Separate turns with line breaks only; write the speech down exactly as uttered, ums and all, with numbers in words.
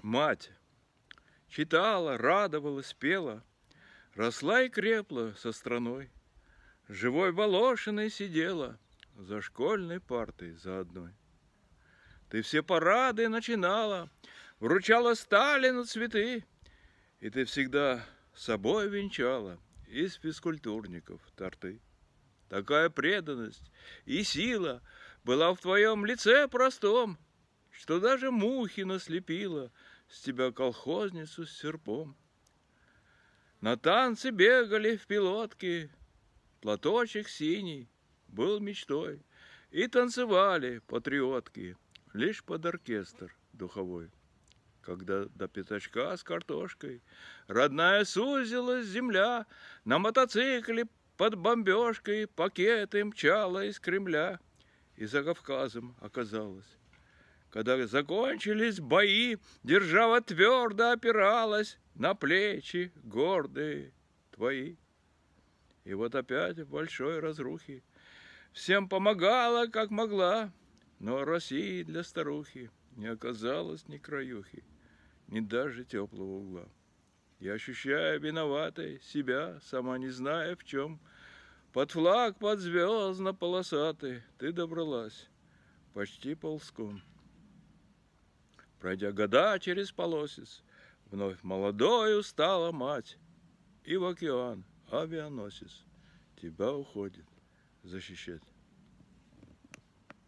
Мать читала, радовалась, пела, росла и крепла со страной. Живой Волошиной сидела за школьной партой за одной. Ты все парады начинала, вручала Сталину цветы, и ты всегда собой венчала из физкультурников торты. Такая преданность и сила была в твоем лице простом, что даже мухи наслепила с тебя колхозницу с серпом. На танцы бегали в пилотке, платочек синий был мечтой, и танцевали патриотки лишь под оркестр духовой. Когда до пятачка с картошкой родная сузилась земля, на мотоцикле под бомбежкой пакеты мчала из Кремля, и за Кавказом оказалось. Когда закончились бои, держава твердо опиралась на плечи гордые твои. И вот опять в большой разрухе всем помогала, как могла, но России для старухи не оказалось ни краюхи, ни даже теплого угла. И, ощущая виноватой себя, сама не зная в чем, под флаг, под звездно-полосатый ты добралась почти ползком. Пройдя года через полосец, вновь молодою стала мать, и в океан авианосец тебя уходит защищать.